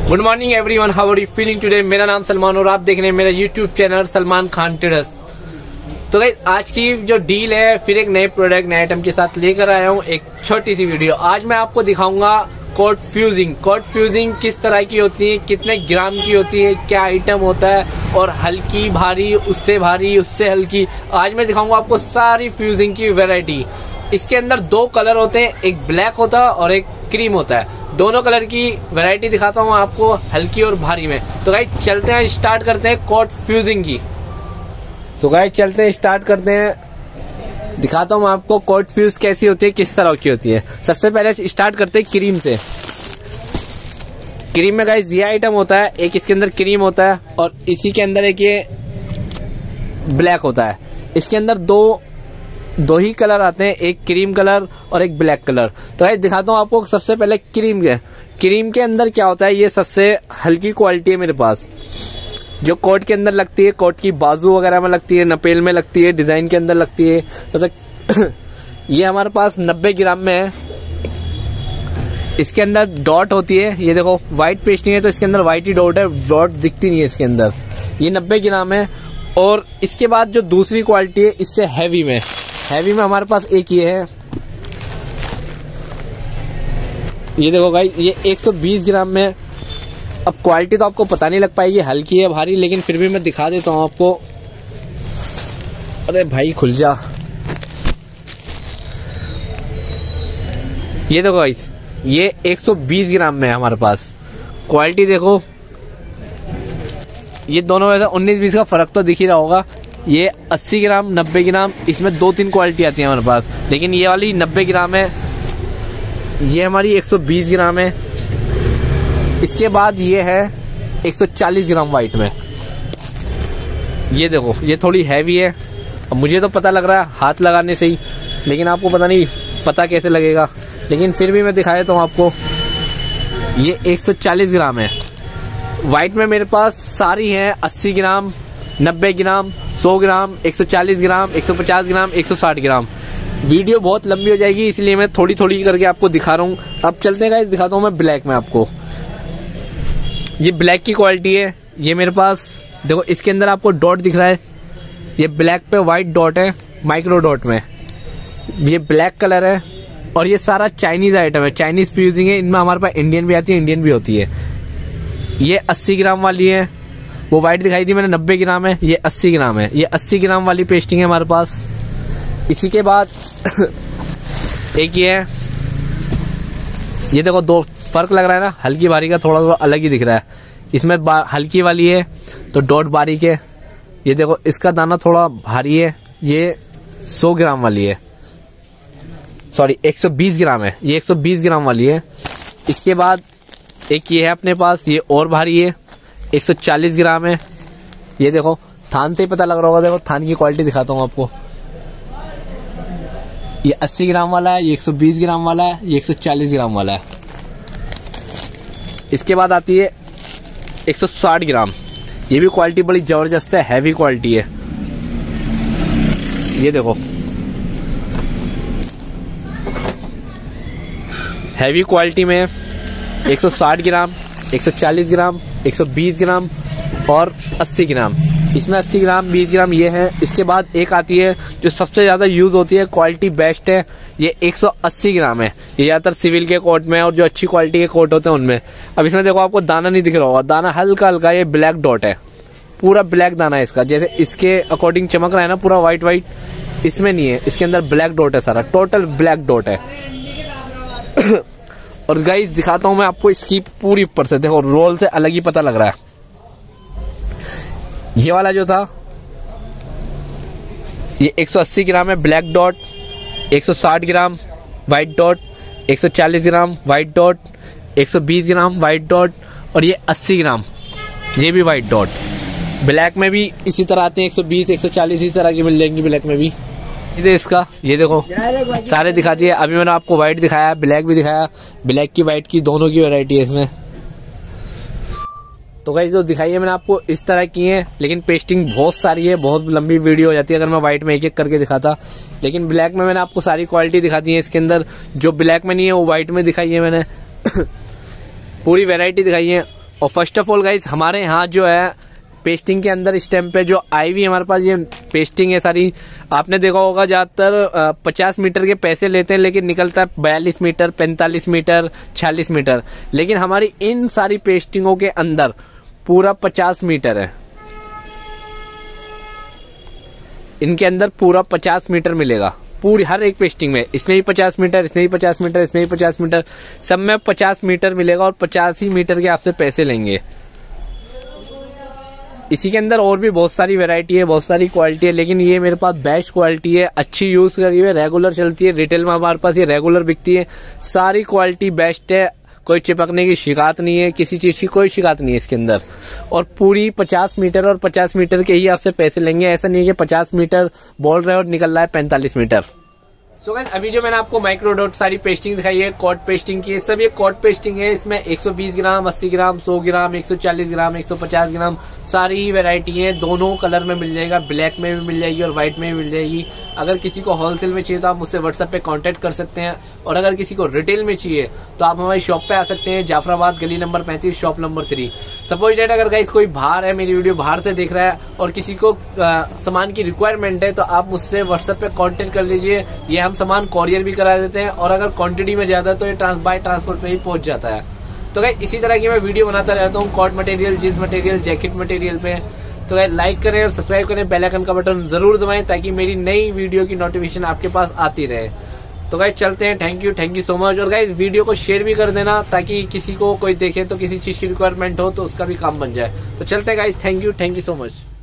Good morning everyone, how are you feeling today. मेरा नाम सलमान और आप देख रहे हैं मेरा YouTube channel Salman Khan traders. तो गाइस आज की जो डील है फिर एक नए प्रोडक्ट नए आइटम के साथ लेकर आया हूँ एक छोटी सी वीडियो। आज मैं आपको दिखाऊंगा कोट फ्यूजिंग। कोट फ्यूजिंग किस तरह की होती है, कितने ग्राम की होती है, क्या आइटम होता है और हल्की भारी उससे हल्की। आज मैं दिखाऊंगा आपको सारी फ्यूजिंग की वैरायटी। इसके अंदर दो कलर होते हैं, एक ब्लैक होता है और एक क्रीम होता है। दोनों कलर की वैरायटी दिखाता हूँ आपको हल्की और भारी में। तो गाइस चलते हैं, स्टार्ट करते हैं कोट फ्यूजिंग की। तो गाइस चलते हैं, स्टार्ट करते हैं, दिखाता हूँ आपको कोट फ्यूज कैसी होती है, किस तरह की होती है। सबसे पहले स्टार्ट करते हैं क्रीम से। क्रीम में गाइस ये आइटम होता है, एक इसके अंदर क्रीम होता है और इसी के अंदर एक ये ब्लैक होता है। इसके अंदर दो ही कलर आते हैं, एक क्रीम कलर और एक ब्लैक कलर। तो गाइस दिखाता हूँ आपको सबसे पहले क्रीम के अंदर क्या होता है। ये सबसे हल्की क्वालिटी है मेरे पास, जो कोट के अंदर लगती है, कोट की बाजू वगैरह में लगती है, नपेल में लगती है, डिजाइन के अंदर लगती है। जैसे ये हमारे पास 90 ग्राम में है। इसके अंदर डॉट होती है, ये देखो व्हाइट पेस्टिंग है तो इसके अंदर व्हाइट ही डॉट है, डॉट दिखती नहीं है इसके अंदर। ये 90 ग्राम है। और इसके बाद जो दूसरी क्वालिटी है इससे हैवी में हमारे पास एक ये है, ये देखो गाइस ये 120 ग्राम में। अब क्वालिटी तो आपको पता नहीं लग पाएगी हल्की है भारी, लेकिन फिर भी मैं दिखा देता हूँ आपको। अरे भाई खुल जा। ये देखो गाइस ये 120 ग्राम में है हमारे पास। क्वालिटी देखो, ये दोनों में से 19-20 का फर्क तो दिख ही रहा होगा। ये 80 ग्राम 90 ग्राम, इसमें 2-3 क्वालिटी आती है हमारे पास, लेकिन ये वाली 90 ग्राम है। ये हमारी 120 ग्राम है। इसके बाद ये है 140 ग्राम वाइट में। ये देखो ये थोड़ी हैवी है। अब मुझे तो पता लग रहा है हाथ लगाने से ही, लेकिन आपको पता नहीं पता कैसे लगेगा, लेकिन फिर भी मैं दिखा देता हूँ आपको। ये 140 ग्राम है। वाइट में मेरे पास सारी हैं 80 ग्राम 90 ग्राम 100 ग्राम 140 ग्राम 150 ग्राम 160 ग्राम। वीडियो बहुत लंबी हो जाएगी इसलिए मैं थोड़ी थोड़ी करके आपको दिखा रहा हूँ। अब चलते हैं गाइस, दिखाता हूँ मैं ब्लैक में आपको। ये ब्लैक की क्वालिटी है। ये मेरे पास देखो इसके अंदर आपको डॉट दिख रहा है, ये ब्लैक पे व्हाइट डॉट है माइक्रो डॉट में। ये ब्लैक कलर है और ये सारा चाइनीज आइटम है, चाइनीज फ्यूजिंग है। इनमें हमारे पास इंडियन भी आती है, इंडियन भी होती है। ये 80 ग्राम वाली है, वो व्हाइट दिखाई थी मैंने 90 ग्राम है, ये 80 ग्राम है। ये 80 ग्राम वाली पेस्टिंग है हमारे पास। इसी के बाद एक ये है, ये देखो दो फर्क लग रहा है ना, हल्की भारी का थोड़ा अलग ही दिख रहा है। इसमें हल्की वाली है तो डॉट बारीक है। ये देखो इसका दाना थोड़ा भारी है। ये 100 ग्राम वाली है, सॉरी 120 ग्राम है, ये 120 ग्राम वाली है। इसके बाद एक ये है अपने पास, ये और भारी है, 140 ग्राम है। ये देखो थान से ही पता लग रहा होगा, देखो थान की क्वालिटी दिखाता हूँ आपको। ये 80 ग्राम वाला है, ये 120 ग्राम वाला है, ये 140 ग्राम वाला है। इसके बाद आती है 160 ग्राम। ये भी क्वालिटी बड़ी जबरदस्त है, हैवी क्वालिटी है। ये देखो हैवी क्वालिटी में 160 ग्राम 140 ग्राम 120 ग्राम और 80 ग्राम। इसमें 80 ग्राम 20 ग्राम ये है। इसके बाद एक आती है जो सबसे ज़्यादा यूज़ होती है, क्वालिटी बेस्ट है, ये 180 ग्राम है। ये ज़्यादातर सिविल के कोट में और जो अच्छी क्वालिटी के कोट होते हैं उनमें। अब इसमें देखो आपको दाना नहीं दिख रहा होगा, दाना हल्का हल्का, ये ब्लैक डॉट है, पूरा ब्लैक दाना है इसका। जैसे इसके अकॉर्डिंग चमक रहा है ना पूरा वाइट वाइट, इसमें नहीं है, इसके अंदर ब्लैक डॉट है, सारा टोटल ब्लैक डॉट है। और गाइस दिखाता हूं मैं आपको इसकी पूरी ऊपर से, देखो रोल से अलग ही पता लग रहा है। ये वाला जो था ये 180 ग्राम है black dot, 160 gram white dot, 140 gram white dot, 120 gram white dot और ये 80 ग्राम ये भी वाइट डॉट। ब्लैक में भी इसी तरह आते हैं, 120 140 इसी तरह की मिल जाएंगी ब्लैक में भी। इसका ये देखो सारे दिखा दिए। अभी मैंने आपको व्हाइट दिखाया, ब्लैक भी दिखाया, ब्लैक की व्हाइट की दोनों की वैरायटी है इसमें। तो गाइस जो दिखाई है मैंने आपको इस तरह की है, लेकिन पेस्टिंग बहुत सारी है, बहुत लंबी वीडियो हो जाती है अगर मैं व्हाइट में एक एक करके दिखाता। लेकिन ब्लैक में मैंने आपको सारी क्वालिटी दिखा दी है इसके अंदर। जो ब्लैक में नहीं है वो व्हाइट में दिखाई है मैंने। पूरी वैरायटी दिखाई है। और फर्स्ट ऑफ ऑल गाइज हमारे यहाँ जो है पेस्टिंग के अंदर इस टाइम पे जो आई हुई हमारे पास ये पेस्टिंग है सारी, आपने देखा होगा ज़्यादातर 50 मीटर के पैसे लेते हैं लेकिन निकलता है 42 मीटर, 45 मीटर, 46 मीटर। लेकिन हमारी इन सारी पेस्टिंगों के अंदर पूरा 50 मीटर है, इनके अंदर पूरा 50 मीटर मिलेगा पूरी हर एक पेस्टिंग में। इसमें भी 50 मीटर, इसमें भी 50 मीटर, इसमें भी 50 मीटर, सब में 50 मीटर मिलेगा और 50 ही मीटर के आपसे पैसे लेंगे। इसी के अंदर और भी बहुत सारी वैरायटी है, बहुत सारी क्वालिटी है, लेकिन ये मेरे पास बेस्ट क्वालिटी है, अच्छी यूज करी है, रेगुलर चलती है, रिटेल में हमारे पास ये रेगुलर बिकती है। सारी क्वालिटी बेस्ट है, कोई चिपकने की शिकायत नहीं है, किसी चीज की कोई शिकायत नहीं है इसके अंदर। और पूरी 50 मीटर और 50 मीटर के ही आपसे पैसे लेंगे, ऐसा नहीं है कि 50 मीटर बोल रहे हो और निकल रहा है 45 मीटर। सो गाइस अभी जो मैंने आपको माइक्रो डॉट सारी पेस्टिंग दिखाई है कॉट पेस्टिंग की, सब ये कॉट पेस्टिंग है। इसमें 120 ग्राम, 80 ग्राम, 100 ग्राम, 140 ग्राम, 150 ग्राम सारी ही वैरायटी है। दोनों कलर में मिल जाएगा, ब्लैक में भी मिल जाएगी और व्हाइट में भी मिल जाएगी। अगर किसी को होलसेल में चाहिए तो आप मुझसे व्हाट्सएप पे कांटेक्ट कर सकते हैं, और अगर किसी को रिटेल में चाहिए तो आप हमारी शॉप पे आ सकते हैं, जाफराबाद गली number 35 shop number 3। Suppose that अगर गाइस कोई बाहर है, मेरी वीडियो बाहर से देख रहा है और किसी को सामान की रिक्वायरमेंट है तो आप मुझसे व्हाट्सएप पे कांटेक्ट कर लीजिए, ये हम सामान कॉरियर भी करा देते हैं, और अगर क्वांटिटी में ज्यादा तो ये बाय ट्रांसपोर्ट पे ही पहुंच जाता है। तो गाइस इसी तरह की मैं वीडियो बनाता रहता हूँ cot material, jeans material, jacket material पे। तो गाइस लाइक करें और सब्सक्राइब करें, बेल आइकन का बटन जरूर दबाएं ताकि मेरी नई वीडियो की नोटिफिकेशन आपके पास आती रहे। तो गाइस चलते हैं, थैंक यू सो मच। और गाइस वीडियो को शेयर भी कर देना ताकि किसी को कोई देखे तो किसी चीज की रिक्वायरमेंट हो तो उसका भी काम बन जाए। तो चलते हैं guys, thank you so much.